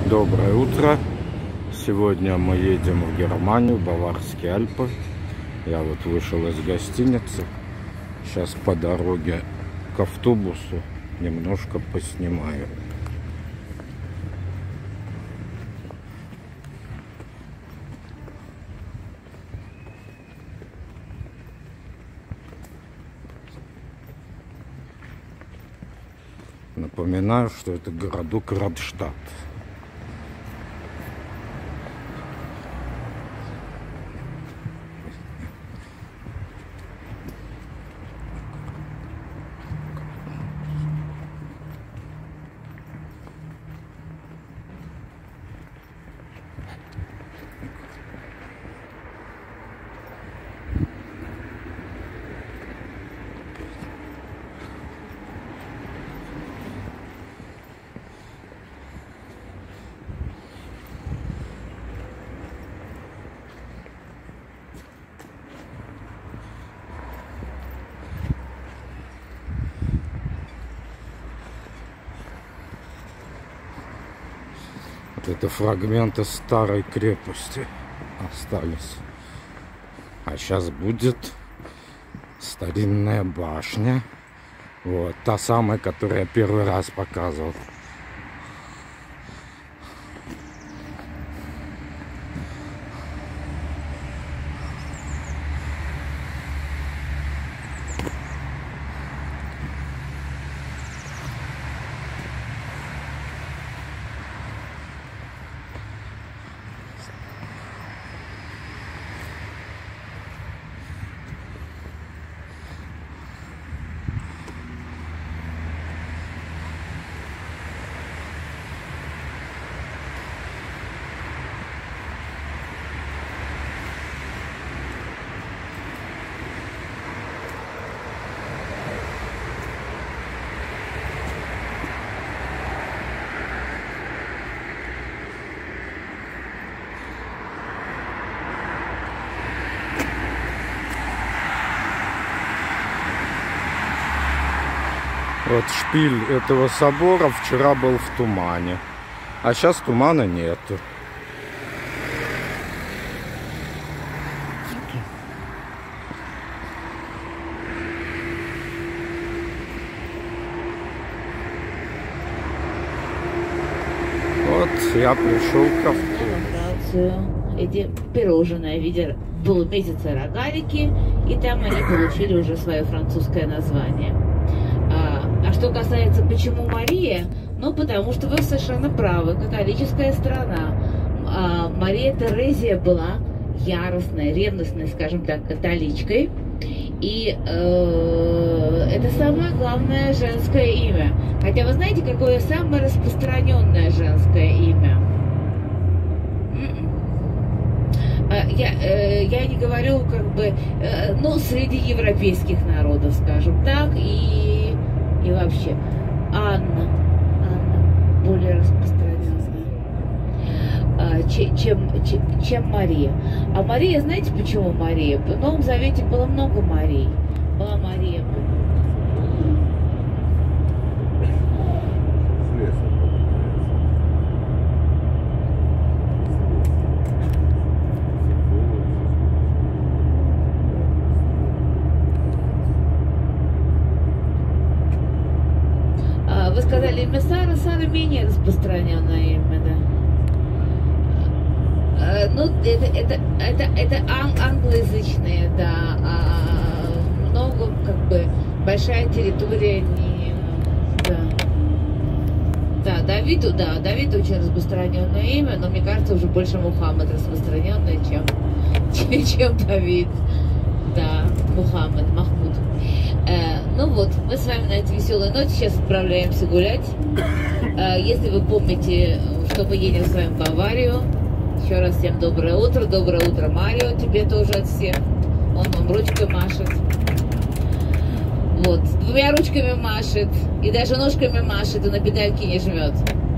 Доброе утро. Сегодня мы едем в Германию, Баварские Альпы. Я вот вышел из гостиницы. Сейчас по дороге к автобусу немножко поснимаю. Напоминаю, что это городок Радштадт. Это фрагменты старой крепости остались. А сейчас будет старинная башня. Вот, та самая, которую я первый раз показывал. Вот шпиль этого собора вчера был в тумане, а сейчас тумана нету. Вот я пришел к автобусу. Эти пирожные в виде полумесяца рогалики, и там они получили уже свое французское название. А что касается, почему Мария, ну, потому что вы совершенно правы, католическая страна. Мария Терезия была яростной, ревностной, скажем так, католичкой. И это самое главное женское имя. Хотя вы знаете, какое самое распространенное женское имя? Я не говорю, как бы, ну, среди европейских народов, скажем так, и вообще Анна более распространенная, чем Мария. А Мария, знаете, почему Мария? В Новом Завете было много Марий. Была Мария. Вы сказали имя Сара. Сара менее распространенное имя, да. Ну, это англоязычные, да. Много, как бы, большая территория не. Да. Да, Давид очень распространенное имя, но мне кажется, уже больше Мухаммад распространенное, чем Давид. Да, Мухаммад, Махмуд. Ну вот, мы с вами на этой веселой ноте сейчас отправляемся гулять. Если вы помните, что мы едем с вами в Баварию, еще раз всем доброе утро, Марио, тебе тоже от всех. Он вам ручкой машет. Вот, двумя ручками машет, и даже ножками машет, и на педальки не жмет.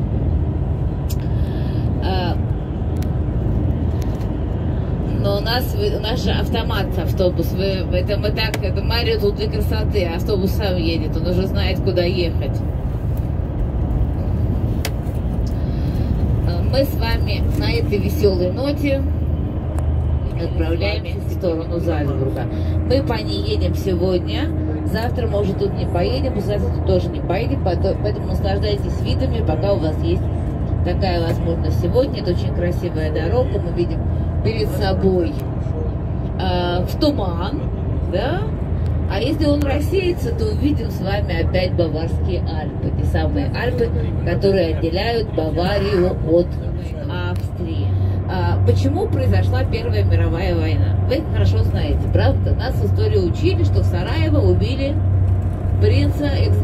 Но у нас же автомат, автобус. Это Марио тут для красоты, а автобус сам едет, он уже знает, куда ехать. мы с вами на этой веселой ноте отправляемся в сторону Зальцбурга. Мы по ней едем сегодня, завтра, может, тут не поедем, послезавтра тут тоже не поедем, поэтому наслаждайтесь видами, пока у вас есть такая возможность сегодня. Это очень красивая дорога, мы видим перед собой в туман, да? А если он рассеется, то увидим с вами опять Баварские Альпы. Те самые Альпы, которые отделяют Баварию от Австрии. Почему произошла Первая мировая война? Вы хорошо знаете, правда? Нас в истории учили, что в Сараево убили принца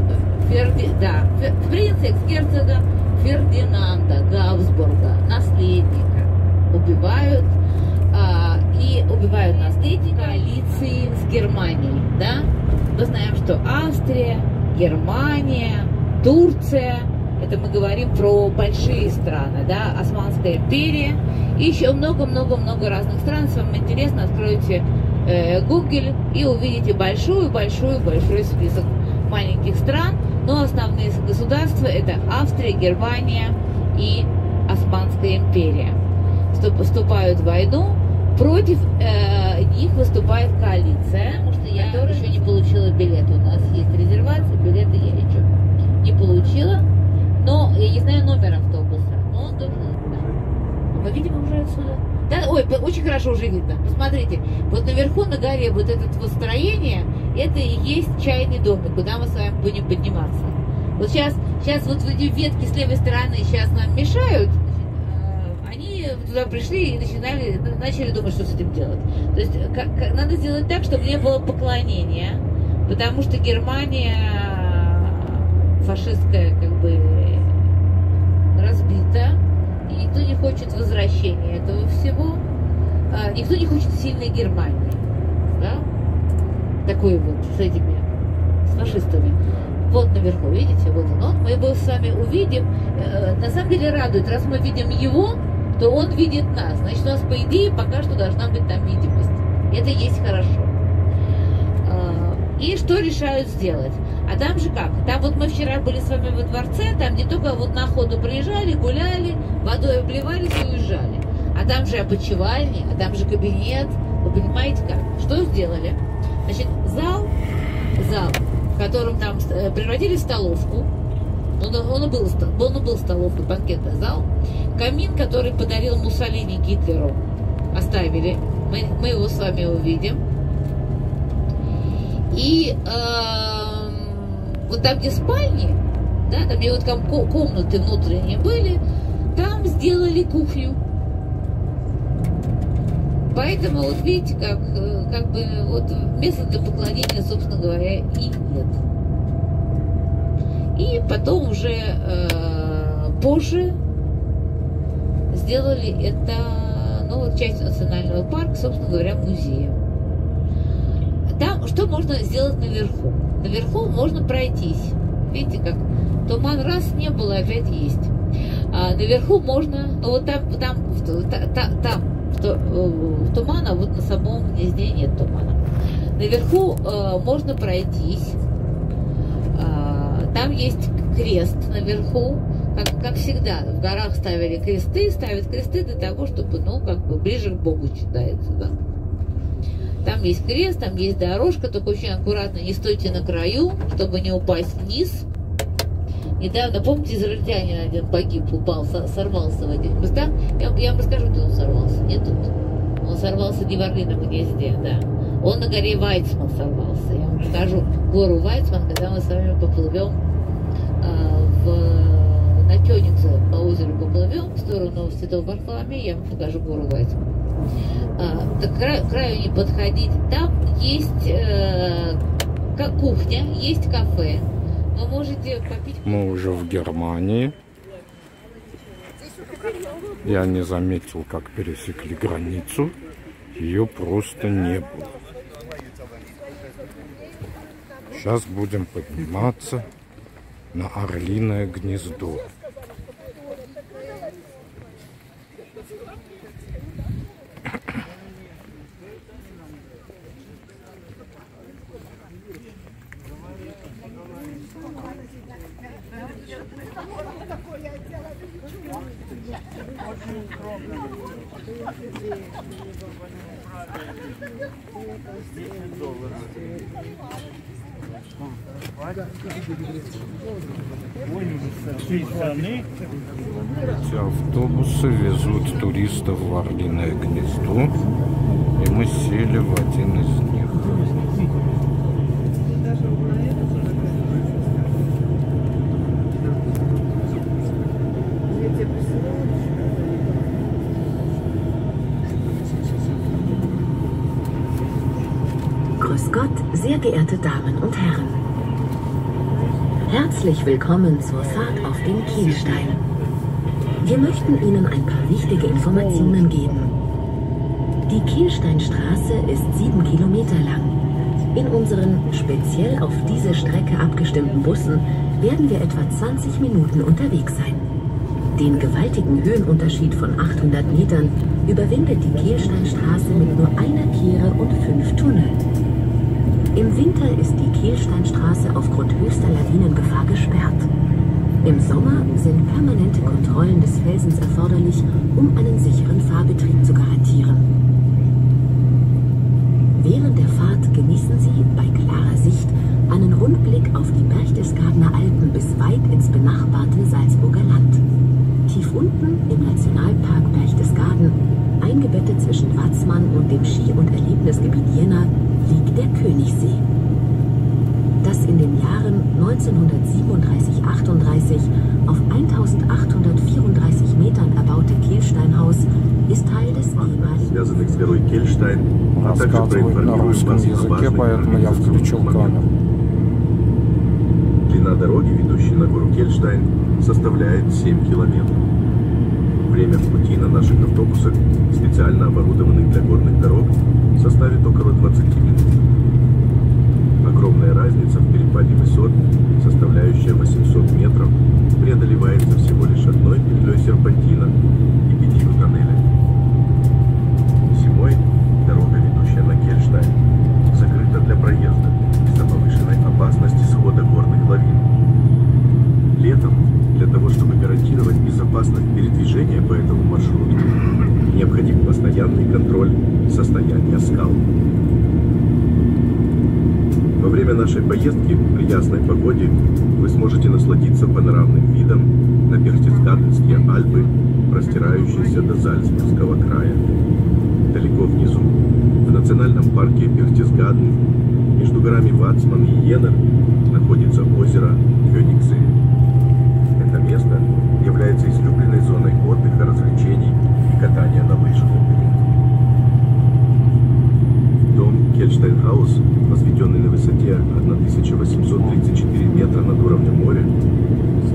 экс-герцога Фердинанда Габсбурга, наследника. Убивают наследника коалиции с Германией, да? Мы знаем, что Австрия, Германия, Турция, это мы говорим про большие страны, да, Османская империя, и еще много-много-много разных стран. Если вам интересно, откройте Google и увидите большой список маленьких стран, но основные государства это Австрия, Германия и Османская империя. Вступают в войну, против них выступает коалиция, потому что я еще не получила билет. У нас есть резервация, билеты я еще не получила, но я не знаю номер автобуса. Но он должен, да. Мы видим уже отсюда. Да, ой, очень хорошо уже видно. Посмотрите, вот наверху на горе вот это вот строение, это и есть чайный домик, куда мы с вами будем подниматься. Вот сейчас вот эти ветки с левой стороны сейчас нам мешают. Они туда пришли и начали думать, что с этим делать. То есть надо сделать так, чтобы не было поклонения, потому что Германия фашистская как бы разбита, и никто не хочет возвращения этого всего. Никто не хочет сильной Германии, да? Такой вот с фашистами. Вот наверху, видите, вот он. Мы его с вами увидим. На самом деле радует, раз мы видим его, то он видит нас. Значит, у нас, по идее, пока что должна быть там видимость. Это есть хорошо. И что решают сделать? А там же как? Там вот мы вчера были с вами во дворце, там не только вот на охоту приезжали, гуляли, водой обливались и уезжали. А там же опочивальня, а там же кабинет. Вы понимаете как? Что сделали? Значит, зал, в котором там превратили в столовку. Он был столовкой, банкетный зал. Камин, который подарил Муссолини Гитлеру, оставили. Мы его с вами увидим. И вот там, где спальни, да, там, где вот комнаты внутренние были, там сделали кухню. Поэтому вот видите, как бы вот места для поклонения, собственно говоря, и нет. И потом уже позже сделали это, ну, вот часть национального парка, собственно говоря, музея. Там что можно сделать наверху? Наверху можно пройтись. Видите, как туман раз не было, опять есть. Наверху можно, ну вот там тумана, вот на самом гнезде нет тумана. Наверху можно пройтись. Там есть крест наверху, как всегда, в горах ставят кресты для того, чтобы, ну, как бы ближе к Богу считается, да. Там есть крест, там есть дорожка, только очень аккуратно, не стойте на краю, чтобы не упасть вниз. Недавно, помните, израильтянин один погиб, упал, сорвался в этих местах. Я вам расскажу, где он сорвался. Не тут. Он сорвался не в Орлином гнезде, да. Он на горе Вайцман сорвался. Я вам расскажу гору Вайцман, когда мы с вами поплывем на Кёнигсе по озеру поплывем в сторону Святого Варфоломея, я вам покажу гору Вайцман. К краю не подходить. Там есть как кухня, есть кафе. Вы можете попить. Мы уже в Германии. Я не заметил, как пересекли границу. Ее просто не было. Сейчас будем подниматься на Орлиное гнездо. Эти автобусы везут туристов в Орлиное гнездо, и мы сели в один из них. Grüß Gott, sehr geehrte Damen und Herren. Herzlich willkommen zur Fahrt auf dem Kielstein. Wir möchten Ihnen ein paar wichtige Informationen geben. Die Kielsteinstraße ist 7 Kilometer lang. In unseren speziell auf diese Strecke abgestimmten Bussen werden wir etwa 20 Minuten unterwegs sein. Den gewaltigen Höhenunterschied von 800 Metern überwindet die Kielsteinstraße mit nur einer Kehre und 5 Tunneln. Im Winter ist die Kielsteinstraße aufgrund höchster Lawinengefahr gesperrt. Im Sommer sind permanente Kontrollen des Felsens erforderlich, um einen sicheren Fahrbetrieb zu garantieren. Während der Fahrt genießen Sie bei klarer Sicht einen Rundblick auf die Berchtesgadener Alpen bis weit ins benachbarte Salzburger Land. Tief unten im Nationalpark Berchtesgaden, eingebettet zwischen Watzmann und dem Ski- und Erlebnisgebiet Jena, liegt der Königssee. Das in den Jahren 1937-38 auf 1834 Metern erbaute Kielsteinhaus ist Teil des ehemaligen... Связанных с горой Кельштайн, а также Рассказывают на русском языке, поэтому я включил камеру. Длина дороги, ведущей на гору Кельштайн, составляет 7 километров. Время в пути на наших автобусах, специально оборудованных для горных дорог, составит около 20 минут. Огромная разница в перепаде высот, составляющая 800 метров, преодолевается всего лишь одной петлей серпантина и 5 тоннелями. Зимой дорога, ведущая на Кельштайн, закрыта для проезда из-за повышенной опасности схода горных лавин. Летом, для того чтобы гарантировать безопасность передвижения по этому маршруту, необходим постоянный контроль состояния скал. Во время нашей поездки при ясной погоде вы сможете насладиться панорамным видом на Берchtesgadenские Альпы, простирающиеся до Зальцбургского края. Далеко внизу, в национальном парке Берchtesgaden, между горами Вацман и Йенер, находится озеро Кёнигсee. Это место является излюбленной зоной отдыха, развлечений и катания на лыжах. Дом Кельштайнхаус, возведенный на высоте 1834 метра над уровнем моря, с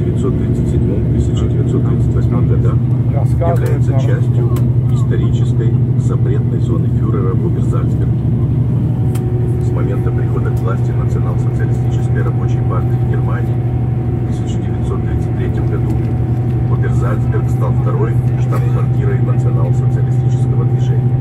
1937-1938 годах является частью исторической запретной зоны фюрера в Оберзальцберге. С момента прихода к власти Национал-социалистической рабочей партии Германии в 1933 году Оберзальцберг стал второй штаб-квартирой национал-социалистического движения.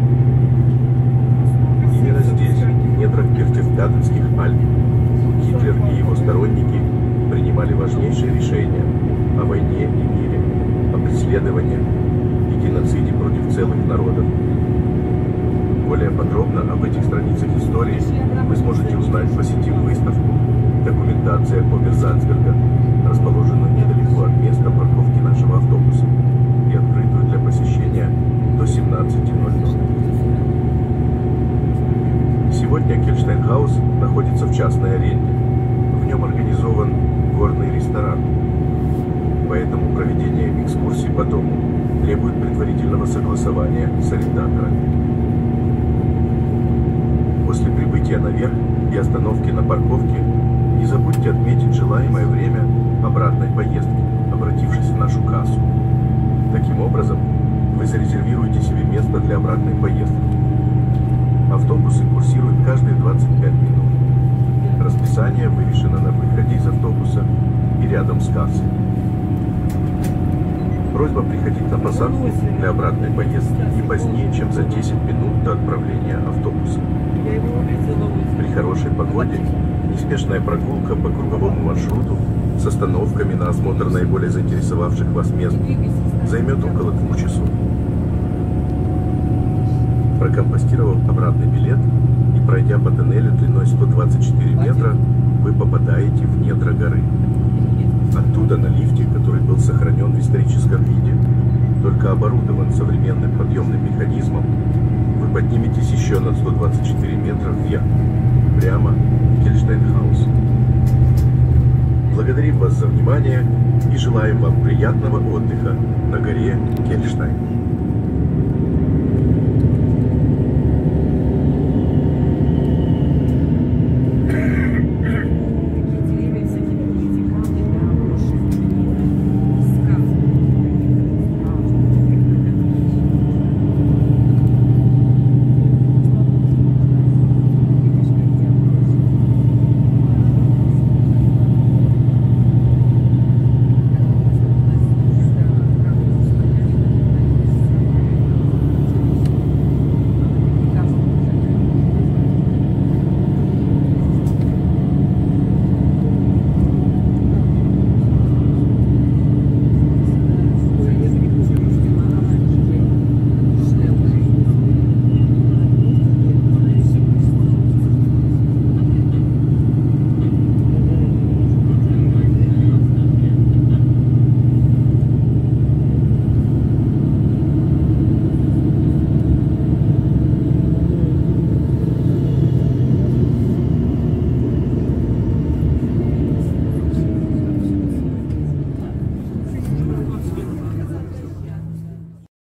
Именно здесь, в недрах Берchtesgadenских Альп, Гитлер и его сторонники принимали важнейшие решения о войне и мире, о преследовании и геноциде против целых народов. Более подробно об этих страницах истории вы сможете узнать, посетив выставку «Документация Оберзальцберга», расположенную недалеко от места парковки нашего автобуса и открытую для посещения до 17:00. Сегодня Кельштайнхаус находится в частной аренде. В нем организован горный ресторан. Поэтому проведение экскурсий по дому требует предварительного согласования с арендаторами. После прибытия наверх и остановки на парковке не забудьте отметить желаемое время обратной поездки, обратившись в нашу кассу. Таким образом, вы зарезервируете себе место для обратной поездки. Автобусы курсируют каждые 25 минут. Расписание вывешено на выходе из автобуса и рядом с кассой. Просьба приходить на посадку для обратной поездки не позднее, чем за 10 минут до отправления автобуса. При хорошей погоде неспешная прогулка по круговому маршруту с остановками на осмотр наиболее заинтересовавших вас мест займет около 2 часов. Прокомпостировав обратный билет и пройдя по тоннелю длиной 124 метра, вы попадаете в недра горы. Оттуда на лифте, который был сохранен в историческом виде, только оборудован современным подъемным механизмом, вы подниметесь еще на 124 метра вверх, прямо в Кельштейн-хаус. Благодарим вас за внимание и желаем вам приятного отдыха на горе Кельштейн.